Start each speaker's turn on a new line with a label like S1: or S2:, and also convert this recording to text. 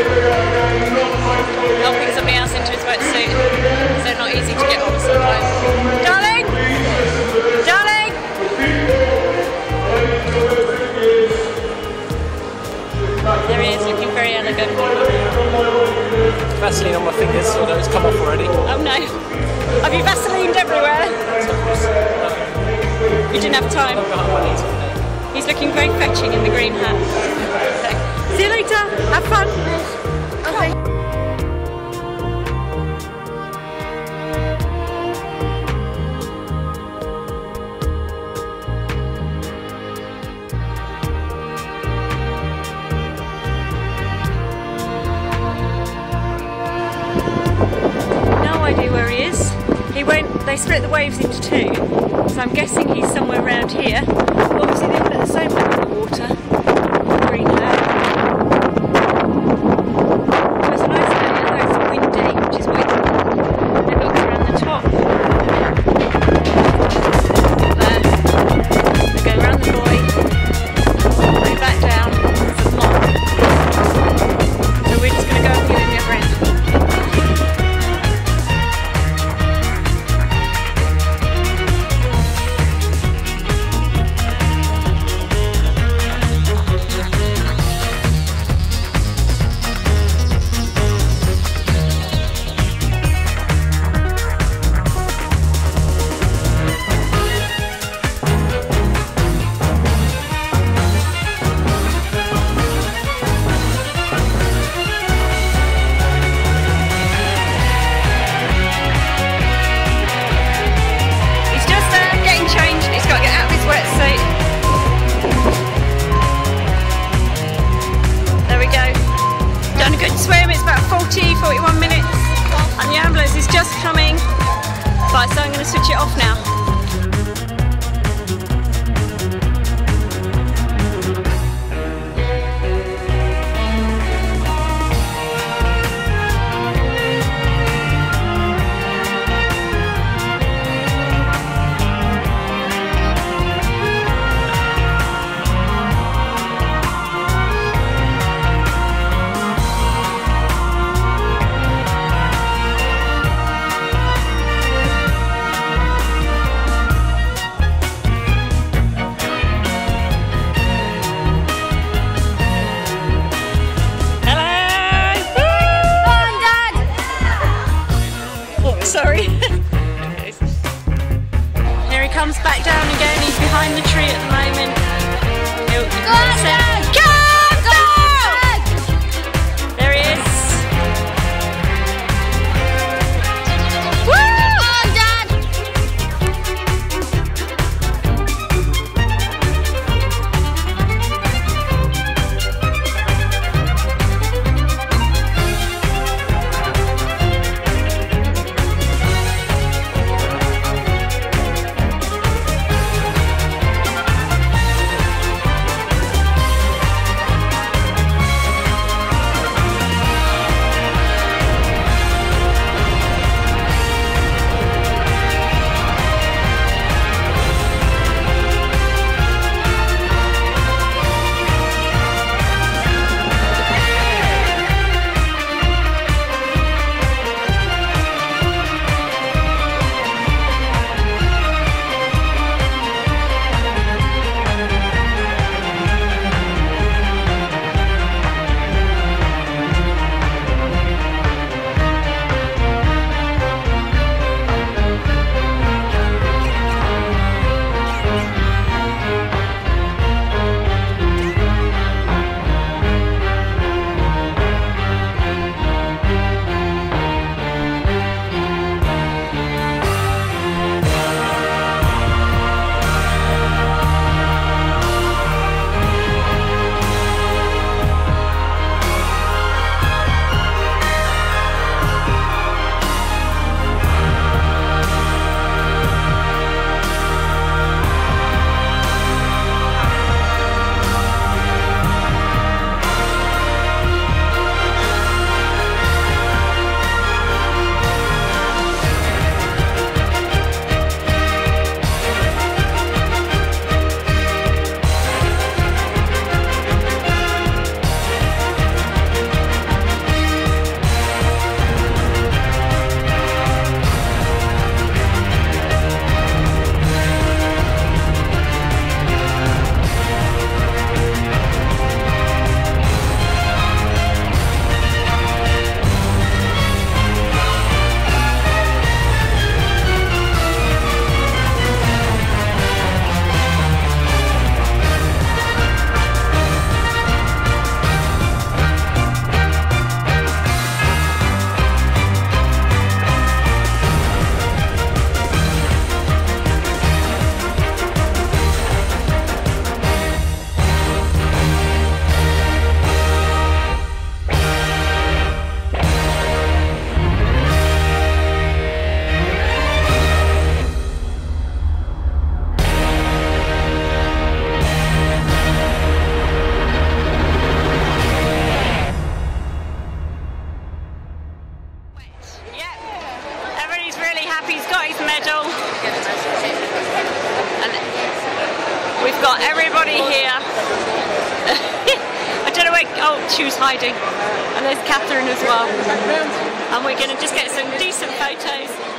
S1: Helping somebody else into his wetsuit. They're not easy to get on sometimes. Darling! Darling! There he is, looking very elegant.
S2: Vaseline on my fingers, although it's come off already.
S1: Oh no. Have you Vaselined everywhere? You didn't have time. He's looking very fetching in the green hat. Okay. See you later. Have fun. Okay. No idea where he is. They split the waves into two, so I'm guessing he's somewhere around here. Obviously they all at the same level of the water. Green hat. So it's a nice area, though it's windy, which is why it looks around the top. There. They go around the buoy, way back down, some more. So we're just going to go up here in the other end. Swim, it's about 41 minutes and the ambulance is just coming, but so I'm going to switch it off now. Sorry. Here he comes back down again. He's behind the tree at the moment. Go on, Dad! Go! There he is. Woo! Go on, Dad! We've got everybody here. I don't know where, oh, she was hiding. And there's Catherine as well. And we're going to just get some decent photos.